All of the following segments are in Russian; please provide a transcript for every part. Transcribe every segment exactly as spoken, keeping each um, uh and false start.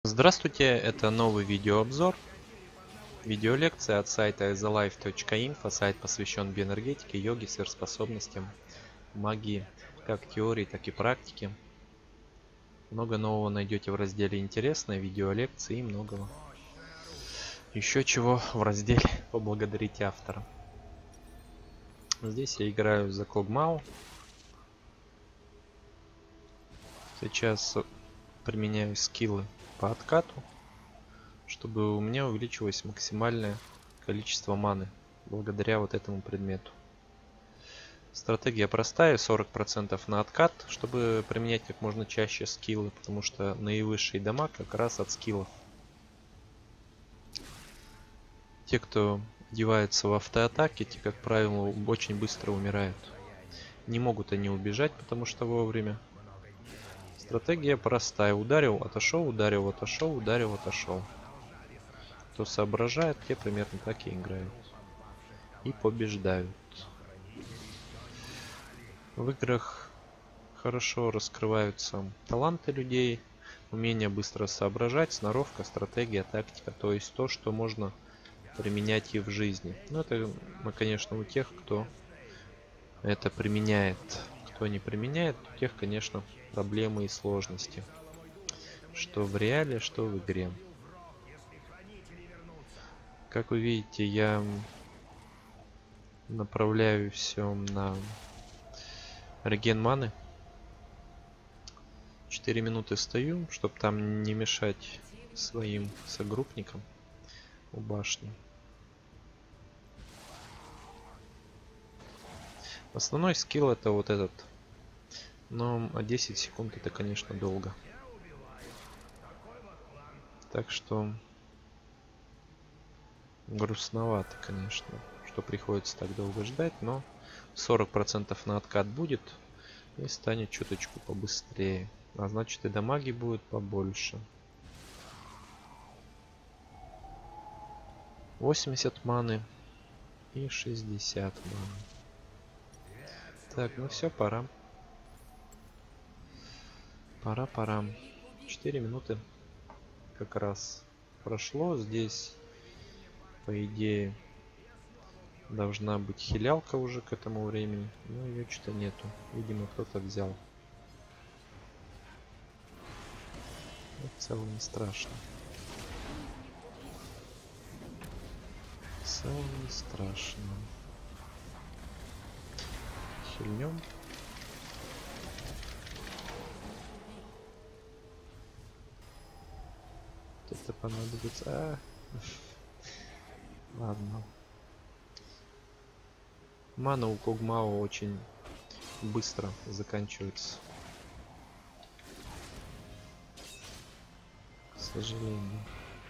Здравствуйте, это новый видеообзор, видеолекция от сайта the life точка info. Сайт посвящен биоэнергетике, йоге, сверхспособностям, магии, как теории, так и практики. Много нового найдете в разделе «Интересное», видеолекции и многого еще чего в разделе «Поблагодарите автора». Здесь я играю за Когмао. Сейчас применяю скиллы по откату, чтобы у меня увеличилось максимальное количество маны благодаря вот этому предмету. Стратегия простая, сорок процентов на откат, чтобы применять как можно чаще скиллы, потому что наивысший дамаг как раз от скиллов. Те, кто одевается в автоатаке, те, как правило, очень быстро умирают. Не могут они убежать, потому что вовремя. Стратегия простая. Ударил, отошел, ударил, отошел, ударил, отошел. Кто соображает, те примерно так и играют. И побеждают. В играх хорошо раскрываются таланты людей, умение быстро соображать, сноровка, стратегия, тактика. То есть то, что можно применять и в жизни. Но это, конечно, у тех, кто это применяет. Кто не применяет, у тех, конечно, проблемы и сложности. Что в реале, что в игре. Как вы видите, я направляю все на реген маны. четыре минуты стою, чтобы там не мешать своим согруппникам у башни. Основной скилл это вот этот. Но десять секунд это, конечно, долго. Так что грустновато, конечно, что приходится так долго ждать, но сорок процентов на откат будет и станет чуточку побыстрее. А значит и дамаги будет побольше. восемьдесят маны и шестьдесят маны. Так, ну все, пора. Пора, пора. четыре минуты как раз прошло. Здесь, по идее, должна быть хилялка уже к этому времени. Но ее что-то нету. Видимо, кто-то взял. Но в целом не страшно. В целом не страшно. Хильнем. Это понадобится. А -а -а. Ладно. Мана у Когмао очень быстро заканчивается. К сожалению.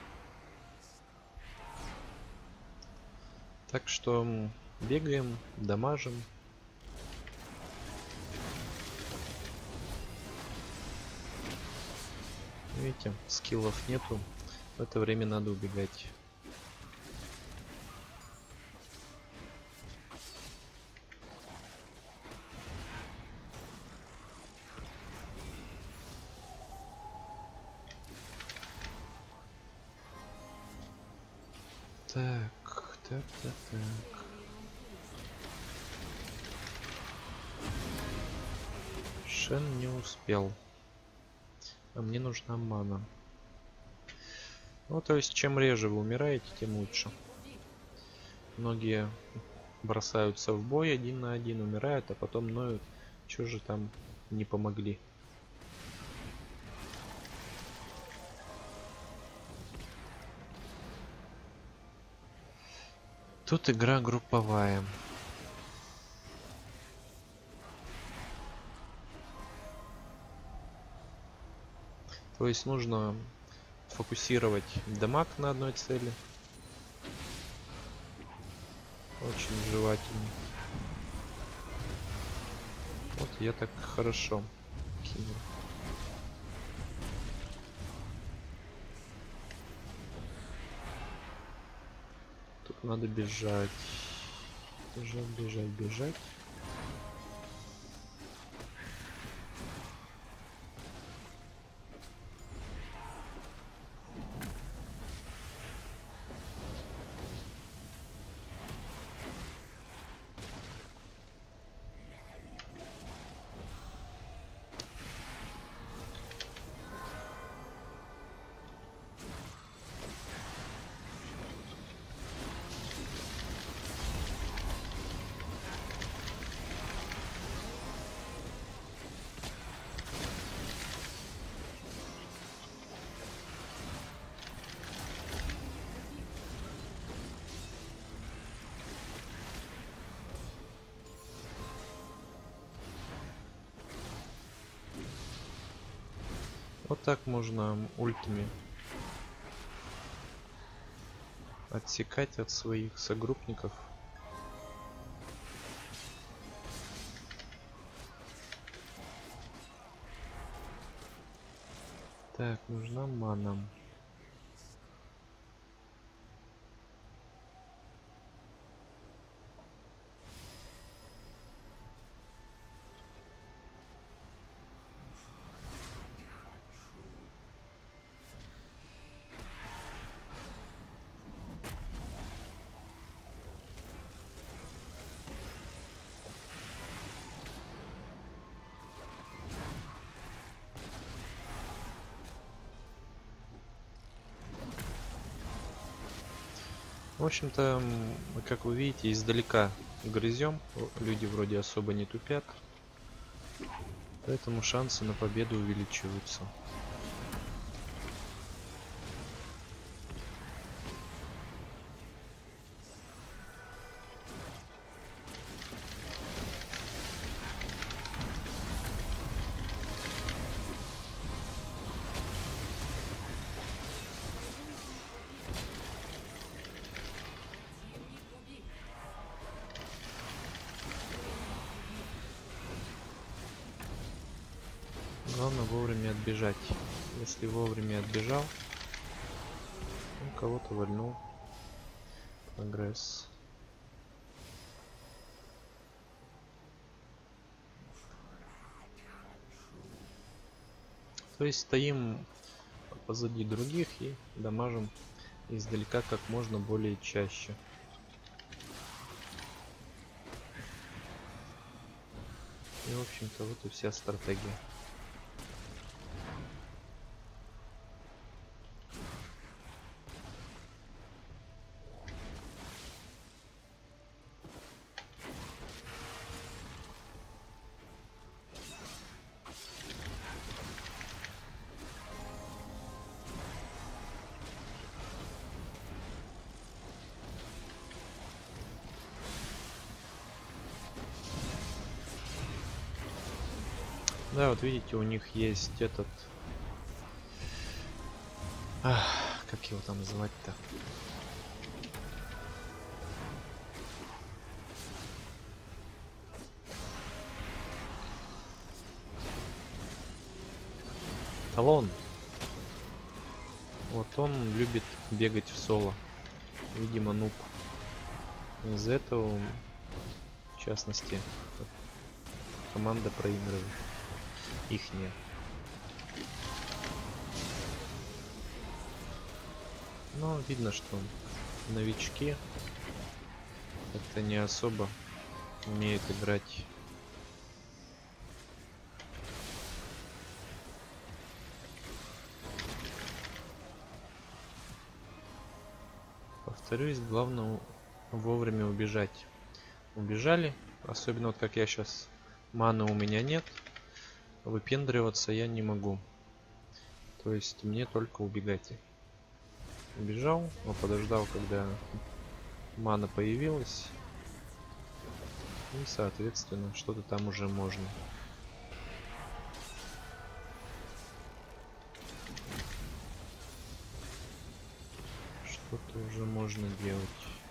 Так что бегаем, дамажим. Видите, скиллов нету. В это время надо убегать. Так, так, так, так. Шен не успел. А мне нужна мана. Ну, то есть, чем реже вы умираете, тем лучше. Многие бросаются в бой один на один, умирают, а потом ноют, что же там не помогли. Тут игра групповая. То есть нужно фокусировать дамаг на одной цели. Очень желательно. Вот я так хорошо кинул. Тут надо бежать. Бежать, бежать, бежать. вот так можно ультами отсекать от своих согруппников. Так, нужна мана. В общем-то, как вы видите, издалека грызем. Люди вроде особо не тупят. Поэтому шансы на победу увеличиваются. Главное вовремя отбежать. Если вовремя отбежал, ну, кого-то вальнул. Прогресс. То есть стоим позади других и дамажим издалека как можно более чаще. И в общем-то вот и вся стратегия. Да, вот видите, у них есть этот... Ах, как его там называть-то? Талон. Вот он любит бегать в соло. Видимо, нуб. Из-за этого, в частности, команда проигрывает. Ихняя. Но видно, что новички как-то не особо умеют играть. Повторюсь, главное вовремя убежать. Убежали, особенно вот как я сейчас, маны у меня нет, выпендриваться я не могу. То есть мне только убегать. Убежал, но подождал, когда мана появилась, и соответственно что-то там уже можно. Что-то уже можно делать.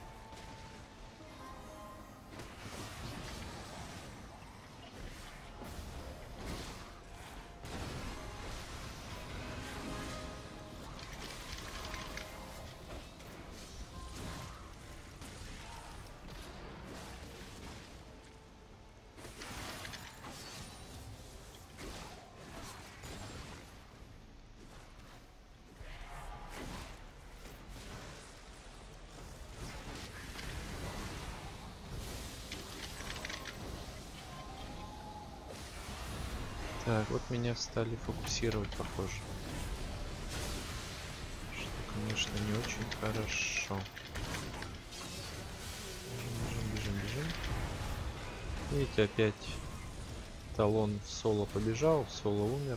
Так, вот меня стали фокусировать, похоже. Что, конечно, не очень хорошо. Бежим, бежим, бежим. Видите, опять талон в соло побежал, в соло умер.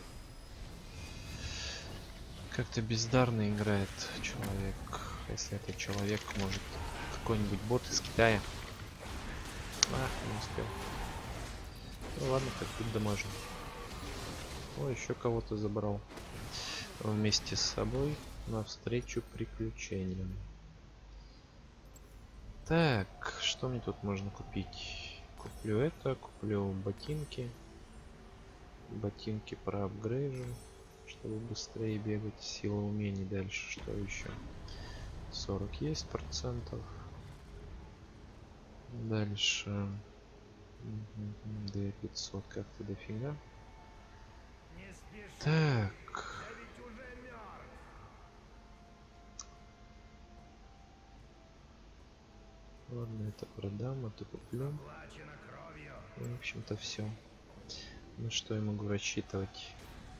Как-то бездарно играет человек. Если это человек, может какой-нибудь бот из Китая. Ах, не успел. Ну ладно, как тут дамажим. О, еще кого-то забрал. вместе с собой навстречу приключениям. Так, что мне тут можно купить? Куплю это, куплю ботинки. Ботинки проапгрейжу, чтобы быстрее бегать. Сила умений дальше. Что еще? сорок есть процентов. Дальше две тысячи пятьсот как-то дофига. Так. Ладно, это продам, это куплю. И, в общем-то, все. Ну что я могу рассчитывать?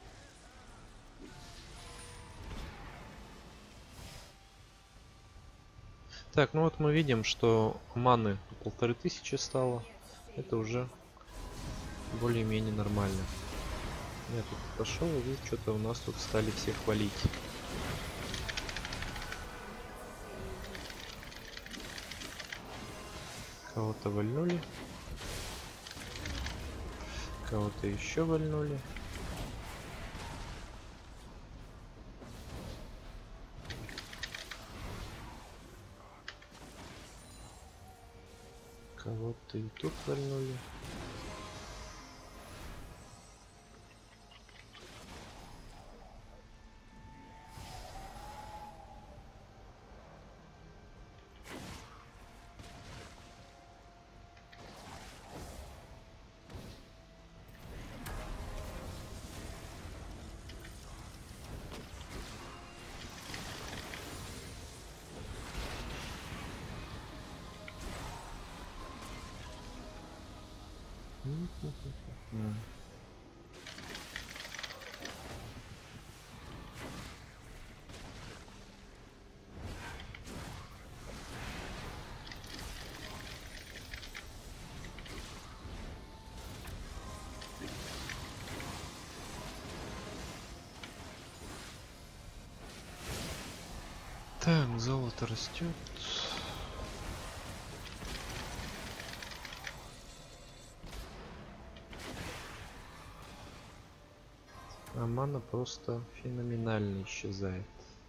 Так, ну вот мы видим, что маны полторы тысячи стало. Это уже более-менее нормально. Я тут пошел и вижу, что-то у нас тут стали всех валить. Кого-то вальнули. Кого-то еще вальнули. Кого-то и тут вальнули. Так, золото растет. А мана просто феноменально исчезает.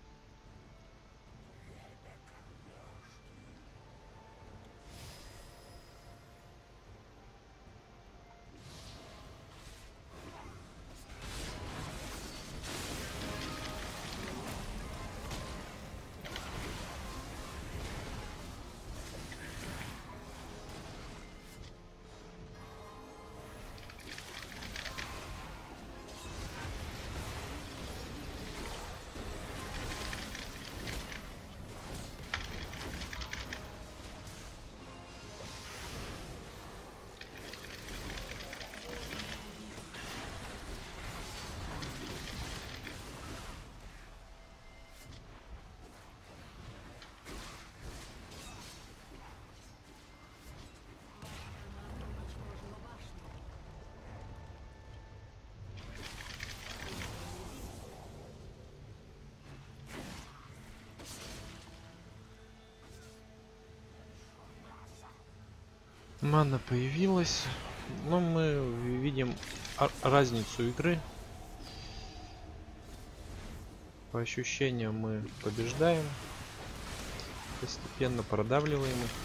Мана появилась, но мы видим разницу игры. По ощущениям мы побеждаем, постепенно продавливаем их.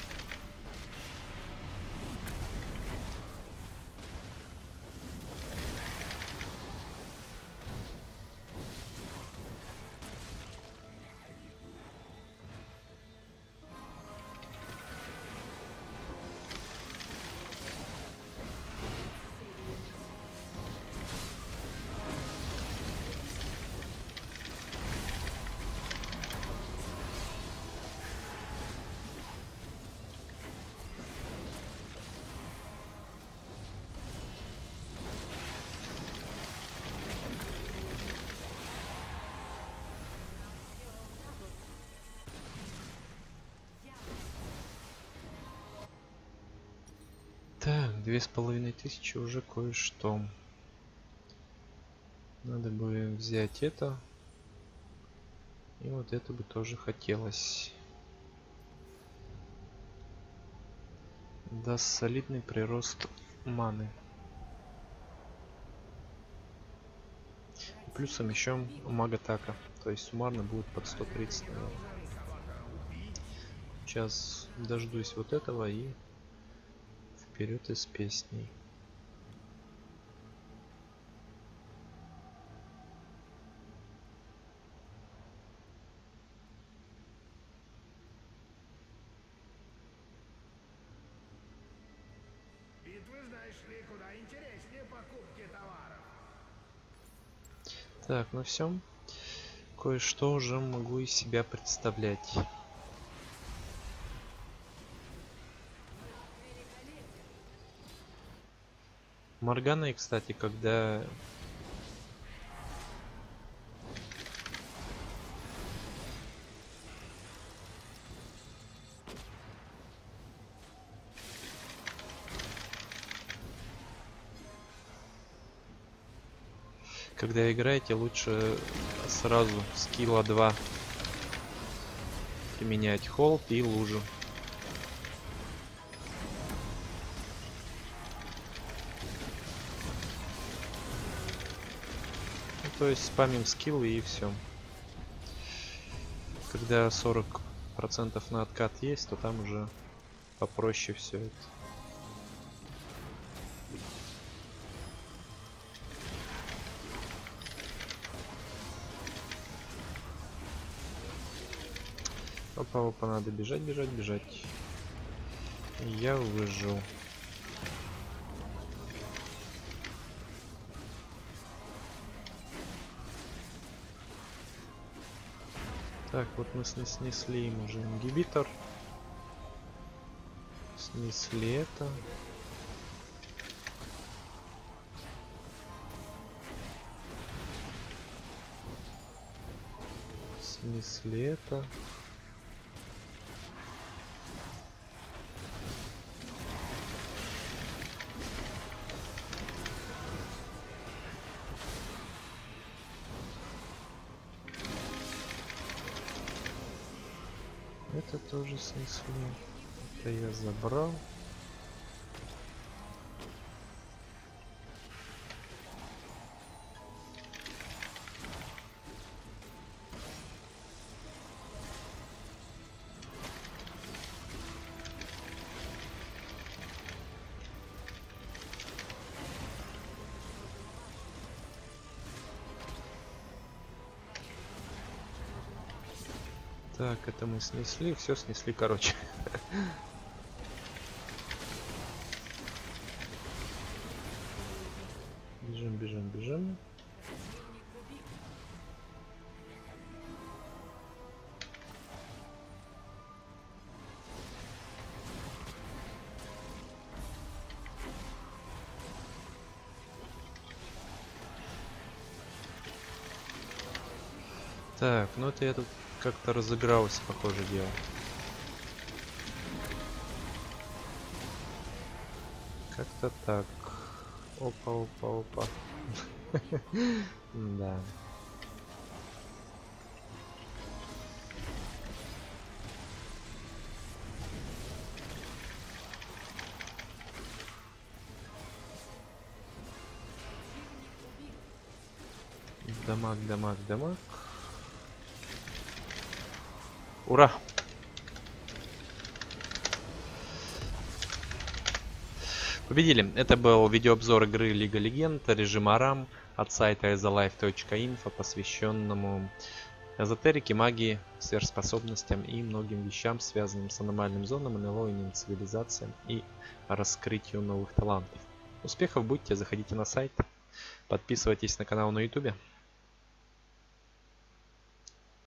Так, две с половиной тысячи уже кое-что. Надо бы взять это. И вот это бы тоже хотелось. Даст солидный прирост маны. плюсом еще маг-атака. То есть суммарно будет под сто тридцать, наверное. Сейчас дождусь вот этого и вперед из песней. Битвы, знаешь ли, куда интереснее покупки товаров. Так, ну все. Кое-что уже могу из себя представлять. Морганой, кстати, когда... Когда играете, лучше сразу скилла два применять холд и лужу. Ну, то есть спамим скиллы и все. Когда сорок процентов на откат есть, то там уже попроще все это. Опа, опа, надо бежать, бежать, бежать. Я выжил. Так, вот мы снесли им уже ингибитор. Снесли это. Снесли это. Это тоже снесли. Это я забрал. Так, это мы снесли, все снесли, короче. Бежим, бежим, бежим. Так, ну это я тут как-то разыгрался, похоже, дело. Как-то так. Опа, опа, опа. Да. Дамаг, дамаг, дамаг. Ура! Победили. Это был видеообзор игры Лига Легенд, режима рам от сайта эзолайф точка инфо, посвященному эзотерике, магии, сверхспособностям и многим вещам, связанным с аномальным зонам, эн эл о, иным цивилизациям и раскрытию новых талантов. Успехов, будьте, заходите на сайт, подписывайтесь на канал на ютубе.